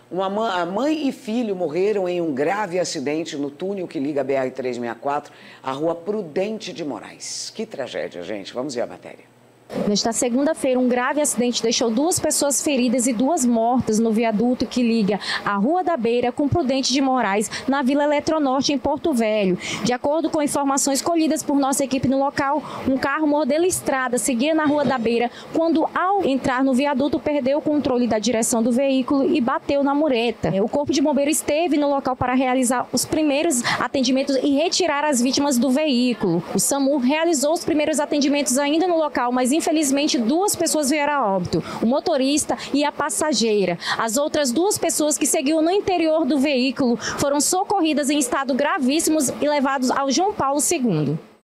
A mãe e filho morreram em um grave acidente no túnel que liga a BR-364 à Rua Prudente de Moraes. Que tragédia, gente. Vamos ver a matéria. Nesta segunda-feira, um grave acidente deixou 2 pessoas feridas e 2 mortas no viaduto que liga a Rua da Beira com Prudente de Moraes, na Vila Eletronorte, em Porto Velho. De acordo com informações colhidas por nossa equipe no local, um carro modelo Estrada seguia na Rua da Beira quando, ao entrar no viaduto, perdeu o controle da direção do veículo e bateu na mureta. O Corpo de Bombeiros esteve no local para realizar os primeiros atendimentos e retirar as vítimas do veículo. O SAMU realizou os primeiros atendimentos ainda no local, mas infelizmente 2 pessoas vieram a óbito, o motorista e a passageira. As outras 2 pessoas que seguiam no interior do veículo foram socorridas em estado gravíssimos e levados ao João Paulo II.